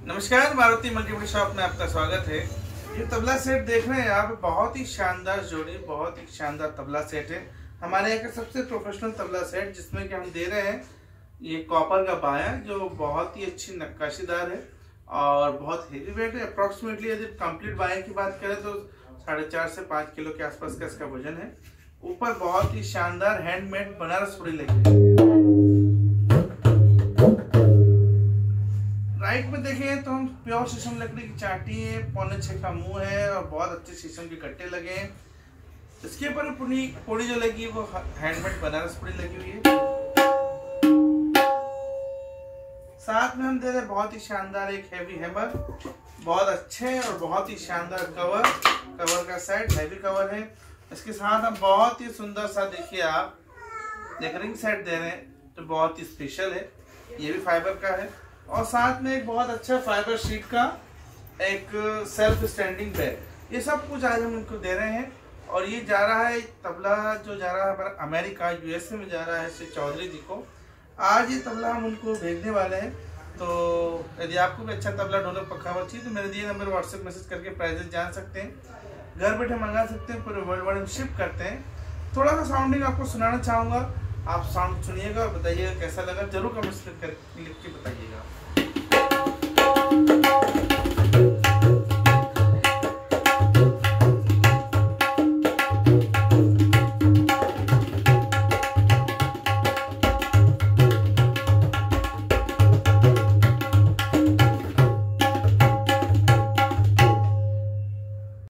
नमस्कार, Maruti multimedia shop में आपका स्वागत है। ये तबला सेट देख रहे हैं आप, बहुत ही शानदार जोड़ी, बहुत ही शानदार तबला सेट है। हमारे यहाँ का सबसे प्रोफेशनल तबला सेट जिसमें कि हम दे रहे हैं ये कॉपर का बाया जो बहुत ही अच्छी नक्काशीदार है और बहुत हेवी वेट है। अप्रोक्सीमेटली यदि कंप्लीट बाया की बात करें तो 4.5 से 5 किलो के आसपास का इसका वजन है। ऊपर बहुत ही शानदार हैंडमेड बनारस पुड़ी लगी है। राइट में देखें तो हम प्योर शीशम लकड़ी की चाटी है, 5.5 का मुंह है और बहुत अच्छे शीशम के कट्टे लगे हैं। इसके ऊपर पुड़ी जो लगी है वो हैंडमेड बनारस पुड़ी लगी हुई है। साथ में हम दे रहे हैं बहुत ही शानदार एक हैवी हैमर, बहुत अच्छे और बहुत ही शानदार कवर का सेट, हैवी कवर है। इसके साथ हम बहुत ही सुंदर सा देखिए आप एक रिंग सेट दे रहे हैं तो बहुत ही स्पेशल है। ये भी फाइबर का है और साथ में एक बहुत अच्छा फाइबर शीट का एक सेल्फ स्टैंडिंग बैग। ये सब कुछ आज हम इनको दे रहे हैं और ये जा रहा है तबला जो जा रहा है अमेरिका यूएसए में जा रहा है श्री चौधरी जी को। आज ये तबला हम उनको भेजने वाले हैं। तो यदि आपको भी अच्छा तबला ढोलक पखावत चाहिए तो मेरे दिए नंबर व्हाट्सएप मैसेज करके प्राइजेस जान सकते हैं, घर बैठे मंगा सकते हैं, पूरे वर्ल्ड वाइड में शिप करते हैं। थोड़ा सा साउंडिंग आपको सुनाना चाहूँगा, आप साउंड सुनिएगा और बताइएगा कैसा लगा, जरूर कमेंट्स लिख के बताइएगा।